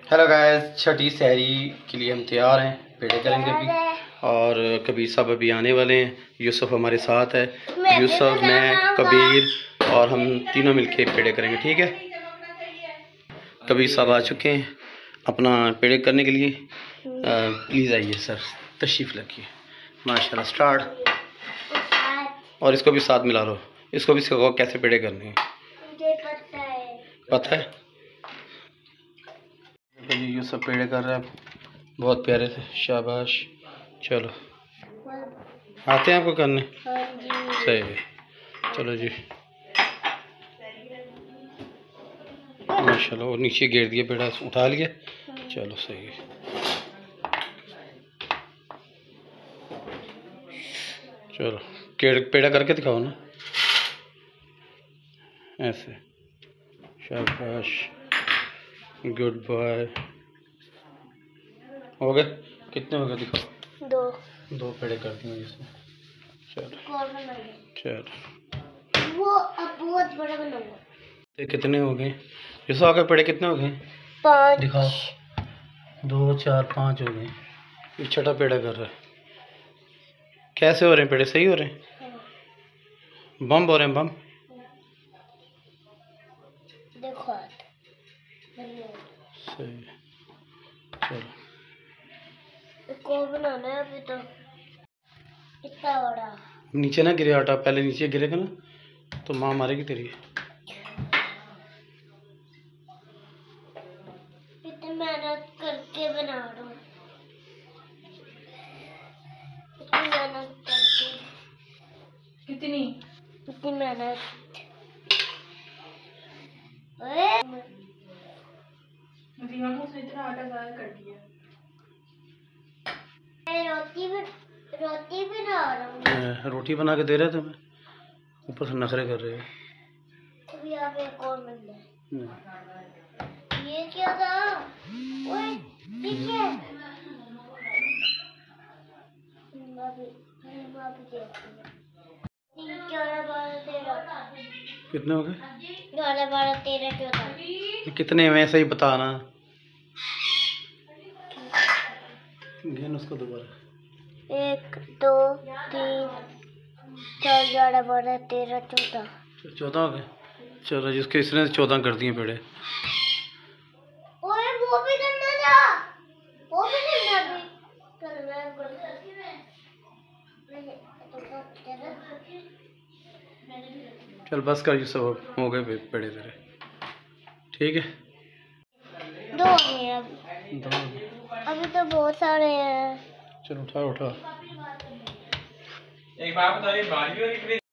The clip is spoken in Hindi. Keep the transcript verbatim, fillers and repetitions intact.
हेलो गाइस, छठी सहरी के लिए हम तैयार हैं। पेड़े करेंगे अभी और कबीर साहब अभी आने वाले हैं। यूसुफ हमारे साथ है, यूसुफ मैं कबीर और हम तीनों मिलके पेड़े करेंगे। ठीक है, कबीर साहब आ चुके हैं अपना पेड़े करने के लिए। प्लीज़ आइए सर, तशरीफ़ रखिए। माशाल्लाह, स्टार्ट। और इसको भी साथ मिला लो, इसको भी सिखाओ कैसे पेड़े करने हैं। मुझे पता है पता है जी, यूसुफ पेड़े कर रहा है बहुत प्यारे से। शाबाश, चलो आते हैं आपको करने? हाँ जी। सही है, चलो जी। माशाल्लाह, और नीचे गिर दिया पेड़ा, उठा लिया। चलो सही है। चलो पेड़ा करके दिखाओ ना, ऐसे। शाबाश, गुड बॉय। हो गए? कितने हो गए दिखाओ। दो दो पेड़े कर दिए इसमें। चलो चलो, वो अब बहुत बड़ा बनाऊंगा। तो कितने हो गए? जैसे आगे पेड़े कितने हो गए? पाँच। दिखाओ। दो चार पाँच हो गए। ये छठा पेड़ा कर रहा है। कैसे हो रहे हैं पेड़े? सही हो रहे हैं? हाँ। बम हो रहे हैं, बम। देखो सही है, चलो। को बनाना है अभी तो इतना बड़ा। नीचे ना गिरे आटा, पहले नीचे गिरेगा ना तो माँ मारेगी तेरी। इतनी मेहनत करके बना रहा हूँ, इतनी मेहनत करके। कितनी इतनी मेहनत। उसने इतना आटा ज़ाया कर दिया। रोटी भी रोटी भी बना रहा हूँ। रोटी बना के दे रहे थे मैं, ऊपर से नखरे कर रहे हैं। अभी आप एक और मिल जाए। ये क्या था? ओए ठीक है। कितने हो गए? ग्यारह बारह तेरह चौदह। कितने में सही बताना। गिन उसको दोबारा। एक दो तीन चार ग्यारह बारह तेरह चौदह। चौदह हो गए। चलो, जिसके इसने चौदह कर दिए पेड़े। ओए वो भी करना था, वो भी करना भी। चल मैं चल बस कर, ये सब हो गए पेड़े तेरे। ठीक है, दो हैं अब। दो। अभी तो बहुत सारे हैं। चलो उठा उठा। एक बात बताइए, बारी